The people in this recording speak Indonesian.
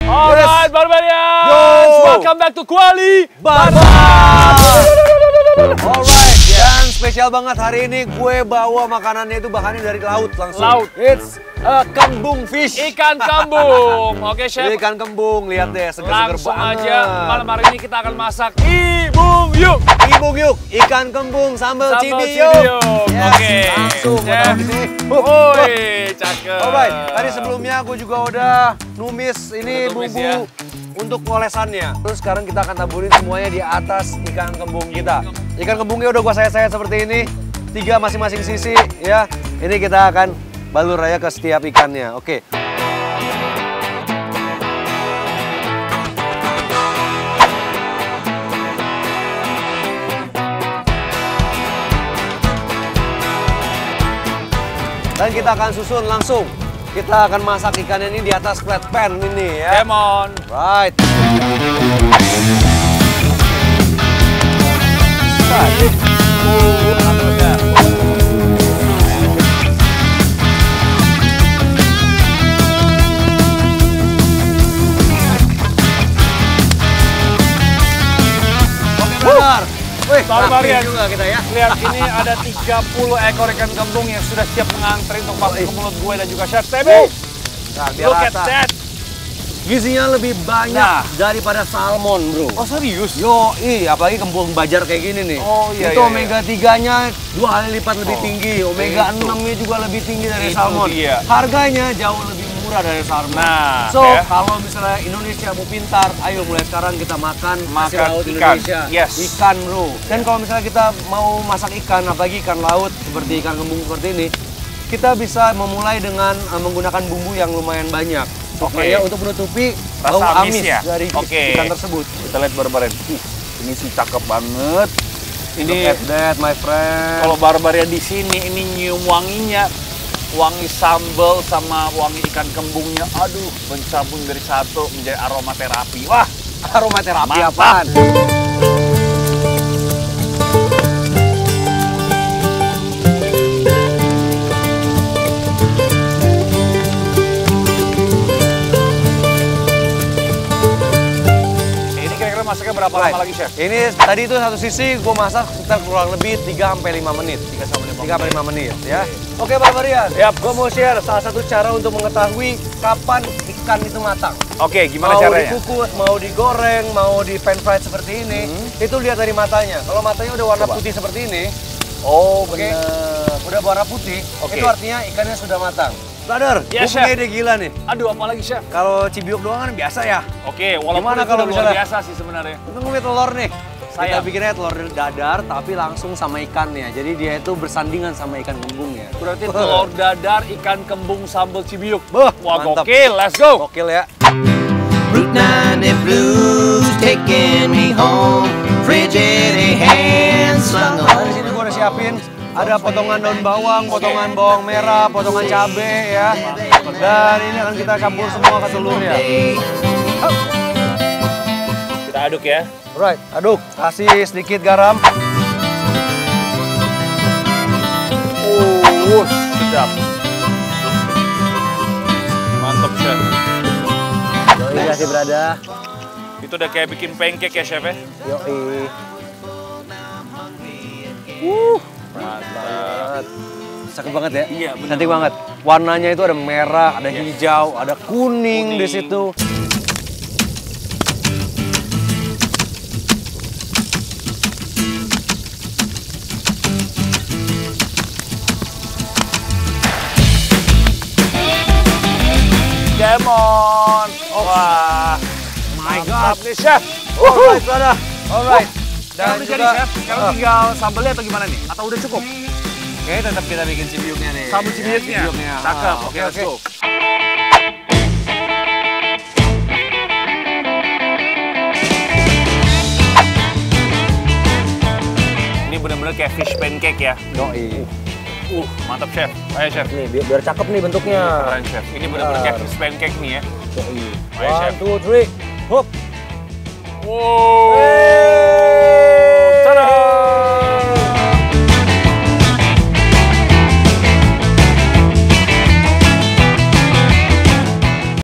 Alright, Barbarians! Welcome back to Kuali Barbar! Alright, dan spesial banget hari ini gue bawa makanannya itu bahannya dari laut langsung. Laut. It's kembung fish. Ikan kembung. Oke, Chef. Ikan kembung, lihat deh, seger-seger Langsung banget. aja, malam hari ini kita akan masak Ibung Yuk. Ibung Yuk, ikan kembung sambal cibiyuk. Yes, Oke. langsung gue taruh di sini. Woi, cakep. Alright, tadi sebelumnya gue juga udah numis ini Udah tumis bumbu ya. untuk olesannya. Terus sekarang kita akan taburin semuanya di atas ikan kembung kita. Ikan kembungnya udah gue sayat-sayat seperti ini, 3 masing-masing sisi ya. Ini kita akan balur aja ke setiap ikannya. Oke. Dan kita akan susun langsung. Kita akan masak ikannya ini di atas flat pan ini ya. Come on. Right. Oke, benar. Wih, Barbarian juga kita ya. Lihat, ini ada 30 ekor ikan kembung yang sudah siap mengantri untuk masuk ke mulut gue dan juga Chef Tebu. Nah, biar Look at rata. that. Gizinya lebih banyak daripada salmon, bro. Oh, serius? Yo, apalagi kembung bajar kayak gini nih. Oh, iya, itu iya, omega 3-nya 2 kali lipat lebih tinggi. Omega itu. 6-nya juga lebih tinggi dari Itu salmon. dia. Harganya jauh lebih murah dari salmon. Nah, so, ya. kalau misalnya Indonesia mau pintar, ayo mulai sekarang kita makan hasil Makan laut ikan. Indonesia. Yes. Ikan, bro. Dan kalau misalnya kita mau masak ikan, apalagi ikan laut seperti ikan kembung seperti ini, kita bisa memulai dengan menggunakan bumbu yang lumayan banyak. Supaya untuk menutupi bau Rasa amis ya? dari Oke. ikan tersebut. Kita lihat Barbarian. Ini sih cakep banget. Look Ini at that, my friend. kalau Barbarian di sini ini nyium wanginya. Wangi sambal sama wangi ikan kembungnya. Aduh, mencampur dari satu menjadi aromaterapi. Wah, aromaterapi mantap. apaan? Ini kira-kira masaknya berapa lama lagi, Chef? Ini tadi itu satu sisi gue masak sekitar kurang lebih 3-5 menit. 3-5 menit ya. Oke, Barbarian. Yap. Gue mau share salah satu cara untuk mengetahui kapan ikan itu matang. Oke, gimana Mau caranya? dikukus, mau digoreng, mau di pan fried seperti ini, itu lihat dari matanya. Kalau matanya udah warna putih seperti ini, Oh, oke, udah warna putih, Oke. itu artinya ikannya sudah matang. Brother, Yes, gue punya Chef. ide gila nih. Aduh, apa lagi, Chef? Kalau cibiyuk doang kan biasa ya. Oke, walaupun Gimana itu kalau udah luar misalnya- biasa sih sebenarnya. Kita ngomongin telur nih. Kita Sayang. bikinnya telur dadar tapi langsung sama ikannya. Jadi dia itu bersandingan sama ikan kembungnya. Berarti telur dadar, ikan kembung, sambal cibiyuk. Wah, Wah, mantap. gokil. Let's go. Gokil ya. Route 90 blues taking me home. Frigid hands slung Nah, di sini gue udah siapin ada potongan daun bawang, potongan bawang merah, potongan cabe ya. Dan ini akan kita campur semua ke telurnya. Kita aduk ya. Alright, aduk. Kasih sedikit garam. Sedap. Mantap, Chef. Yoi, kasih berada. Itu udah kayak bikin pancake ya, Chef ya? Yoi. Mantap. Cakep banget ya? Iya, bener. Cantik banget. Warnanya itu ada merah, ada hijau, ada kuning di situ. Demon. Wah. My Mantap God. nih, Chef. Alright, brother. Alright. Dan udah jadi, Chef. Sekarang tinggal sambelnya atau gimana nih? Atau udah cukup? Oke, tetap kita bikin cibiyuknya nih. Sambal cibiyuknya? Cakep. Oke, let's go. Ini bener-bener kayak fish pancake ya. Yoi. Mantap, Chef. Ayo, Chef. Nih, biar cakep nih bentuknya. Keren, Chef. Ini bener-bener kayak fish pancake nih ya. Yoi. Ayo, Chef. 1, 2, 3. Hop. Wow.